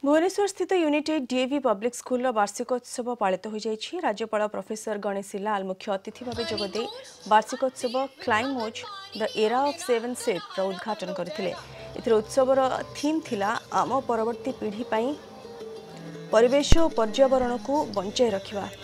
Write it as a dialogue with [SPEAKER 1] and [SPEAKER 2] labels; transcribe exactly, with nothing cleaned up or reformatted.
[SPEAKER 1] भुवनेश्वर स्थित united DAV public school वार्षिकोत्सव पालित हो जाइछि। राज्यपाल प्रोफेसर गणेशी लाल मुख्य अतिथि भाव जोगदे वार्षिकोत्सव क्लाइमोज the era of seven set उद्घाटन करथिले। एथिरे उत्सवर थीम थिला आम परवर्ती पीढ़ी पई परिवेश और पर्यावरण को बंचाई रखिबा।